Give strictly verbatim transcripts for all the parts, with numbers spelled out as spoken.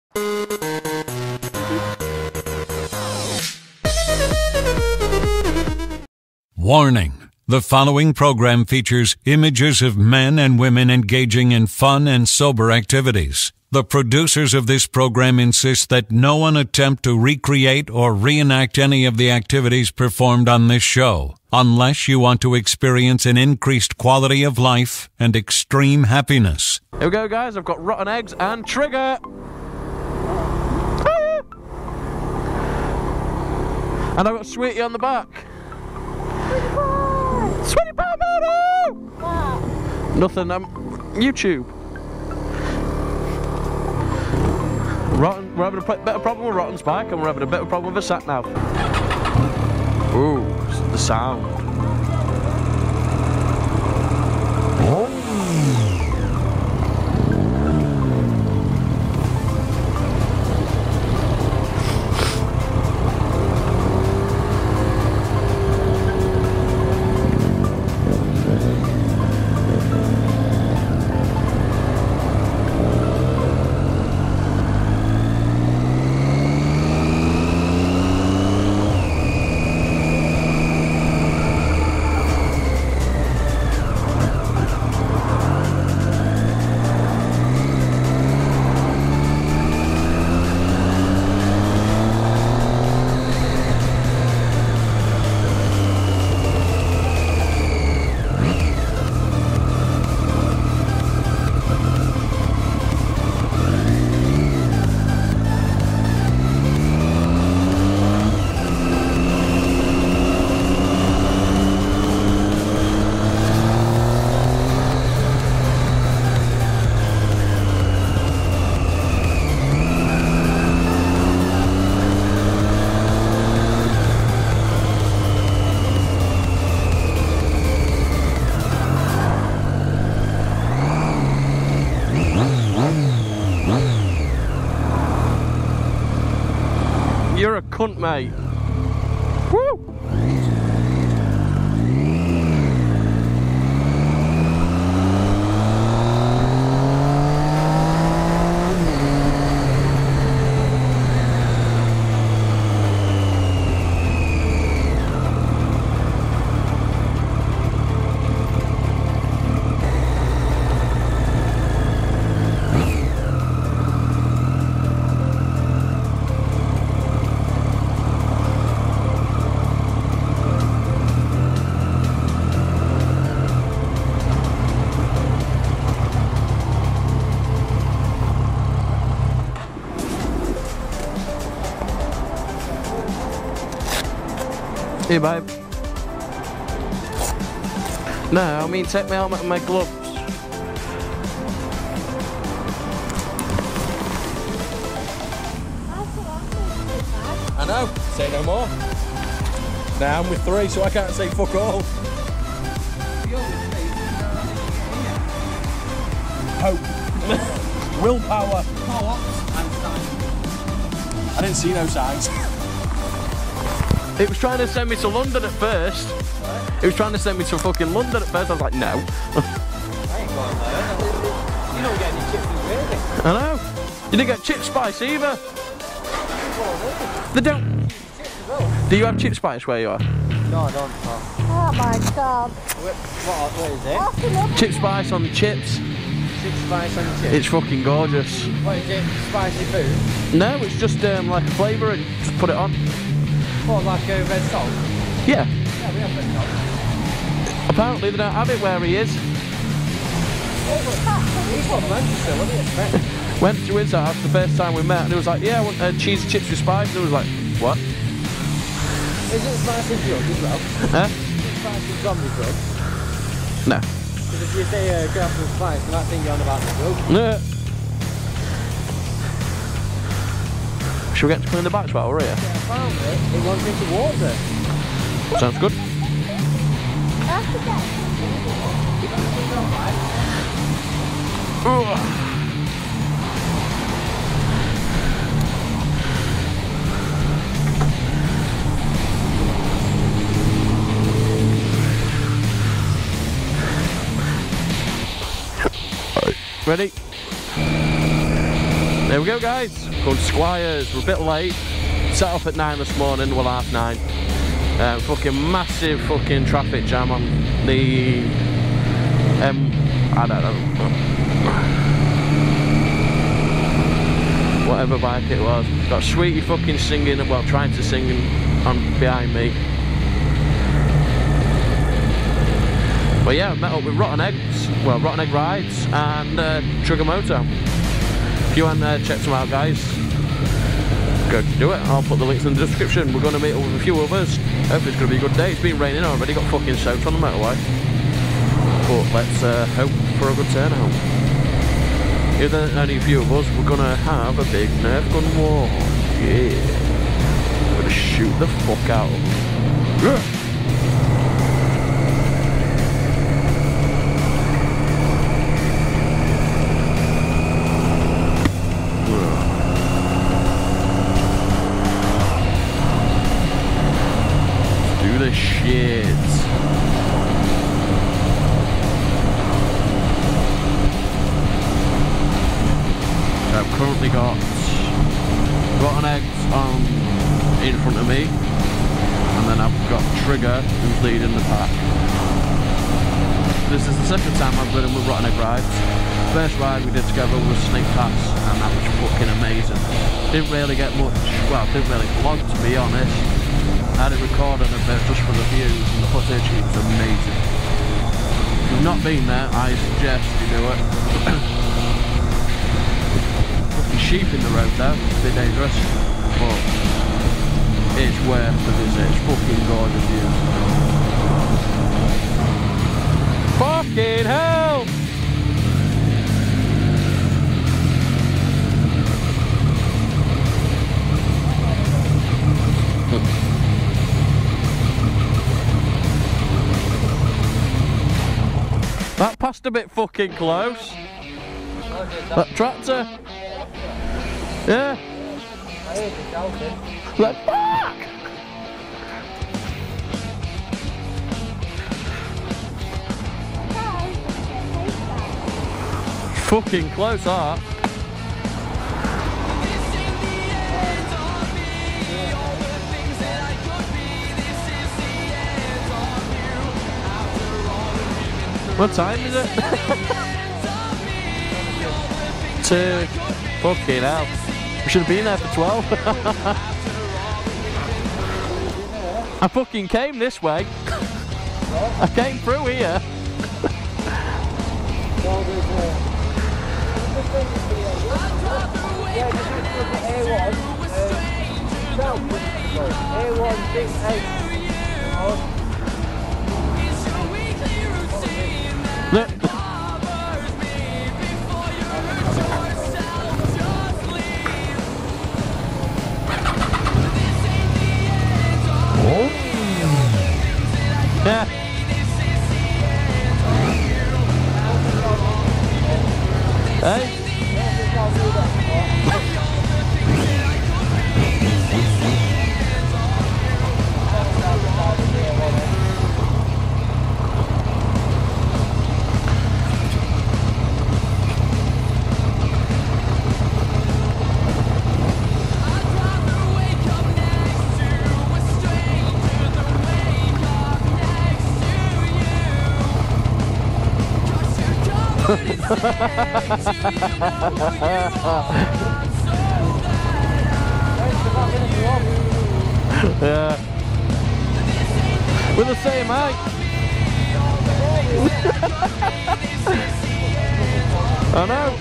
Warning. The following program features images of men and women engaging in fun and sober activities. The producers of this program insist that no one attempt to recreate or reenact any of the activities performed on this show, unless you want to experience an increased quality of life and extreme happiness. Here we go, guys. I've got rotten eggs and TriggR. And I've got Sweetie on the back. Sweetie Pie Moto! Wow. Nothing, um, YouTube. Rotten, we're having a bit of problem with Rotten Spike, and we're having a bit of problem with a sat nav. Ooh, the sound. You're a cunt, mate. Woo! Hey, babe. No, I mean take my helmet and my gloves. I know, say no more. Now I'm with three, so I can't say fuck all. Hope. Willpower. I didn't see no signs. It was trying to send me to London at first. It was trying to send me to fucking London at first. I was like, no. I ain't going there. You don't get any chips in really. I know. You didn't get chip spice either. They don't. Do you have chip spice where you are? No, I don't. Oh my god. What, what, what is it? Chip spice on the chips. Chip spice on the chips? It's fucking gorgeous. What is it? Spicy food? No, it's just um, like a flavour and just put it on. What, like a red salt? Yeah. Yeah, we have red salt. Apparently they don't have it where he is. He's from Manchester, what do you expect? Went to his house the first time we met and he was like, yeah, I want uh, cheese and chips with spice. And I was like, what? Is it spicy drug as well? Huh? Is it spicy zombie drug? No. Because if you say uh, go after the spice, you might think you're on about the drug. No. Should we get to clean the back spot over here? Yeah, I found it. It won't drink the water. Sounds good. Ugh. Ready? There we go, guys. Called Squires. We're a bit late. Set off at nine this morning. Well, half nine. Uh, fucking massive fucking traffic jam on the um I don't know whatever bike it was. Got Sweetie fucking singing, well, trying to sing on behind me. But yeah, I met up with Rotten Eggs, well, Rotten Egg Rides and uh, TriggR Moto. If you haven't uh, checked them out, guys, go to do it. I'll put the links in the description. We're going to meet up with a few others. Hopefully it's going to be a good day. It's been raining already, got fucking soaked on the motorway. But let's uh, hope for a good turnout. If there are only a few of us, we're going to have a big Nerf gun war. Yeah. We're going to shoot the fuck out of them. Yeah. The shit. I've currently got Rotten Eggs on in front of me, and then I've got TriggR who's leading the pack. This is the second time I've ridden with Rotten Egg Rides. First ride we did together was Snake Pass, and that was fucking amazing. Didn't really get much, well, didn't really vlog, to be honest. I had it recorded a bit just for the views, and the footage, it was amazing. If you've not been there, I suggest you do it. Fucking sheep in the road though, it's a bit dangerous, but it's worth the visit. It's fucking gorgeous views. Fucking hell! That passed a bit fucking close. That tractor. Yeah. Like, fuck! Fucking close, that. What time is it? Two. Fucking hell. We should have been there for twelve. I fucking came this way. I came through here. Look. Oh. Yeah. Hey. Yeah. We're the same height. I know.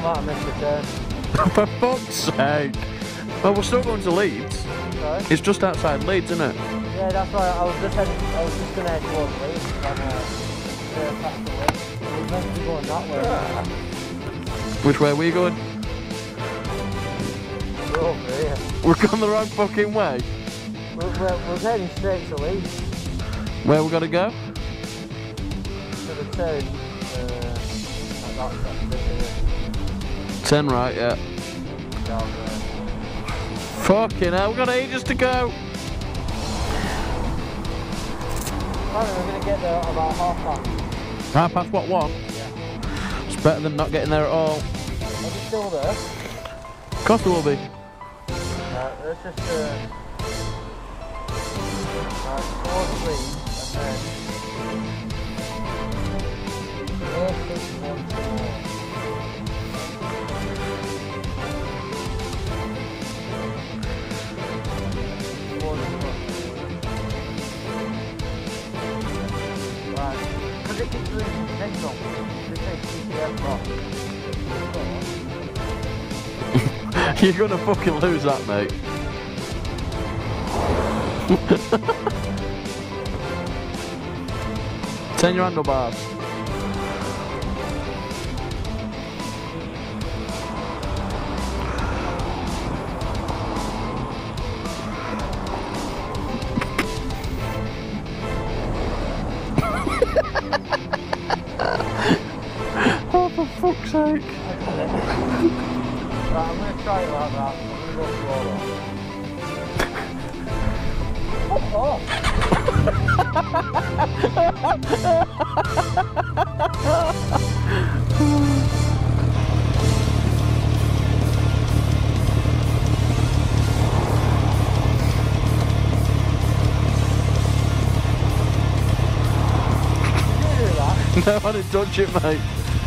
might have missed the turn. For fuck's sake! Well, we're still going to Leeds. Sorry? It's just outside Leeds, isn't it? Yeah, that's why I was just heading, I was just going to head towards Leeds and uh, uh, past the Leeds. We were meant to be going that way. Which way are we going? We're over here. We're going the wrong fucking way. We're, we're, we're heading straight to Leeds. Where we gotta go? To the turn. Uh, that's that bit here. Ten right, yeah. Down there. Fucking hell, we've got ages to go. Apparently we're going to get there at about half past. Half past what, one? Yeah. It's better than not getting there at all. Are we still there? Of course there will be. Right, let's just uh, right, towards Leeds and then A six one four. Right, because it keeps losing signal. This is G P S box. You're gonna fucking lose that, mate. Turn your handlebars. Oh, for fuck's sake. Right, I'm going to try it like that. I'm going to go slower. Oh! Did you do that? No, I didn't touch it, mate.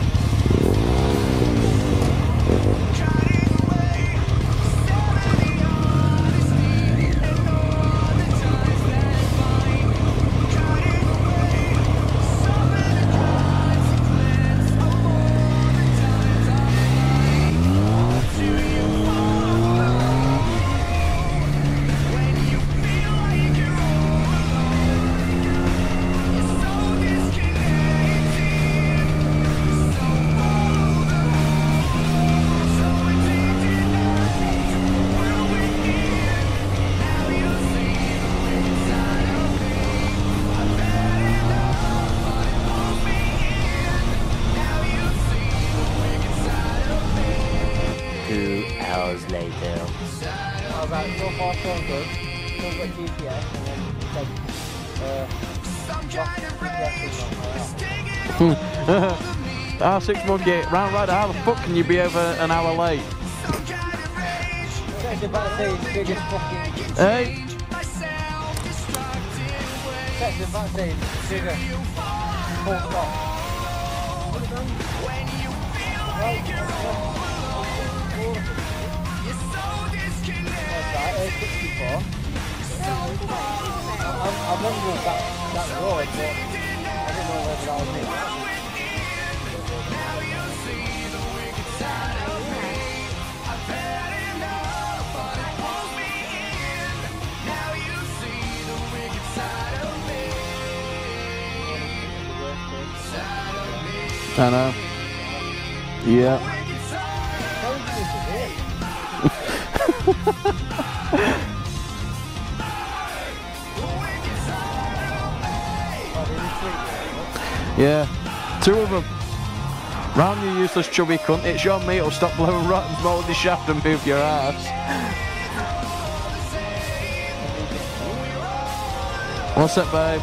Hours later. Alright, so far so good. Still got G P S and then it said, uh, R six monkey, round rider, how the fuck can you be over an hour late? it's about to say it's the biggest fucking... Hey? It's about to say it's the biggest full stop. A sixty-four. I've, I've never done that, that road, but I didn't know whether that was it. I know. Yeah. Yeah, two of them. Round you useless chubby cunt, it's your mate who'll stop blowing rotten smoke with the shaft and move your ass. What's that, babe?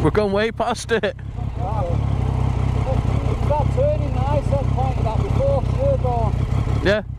We're going way past it. It's that turning that I said pointed at before, Sherborne. Yeah.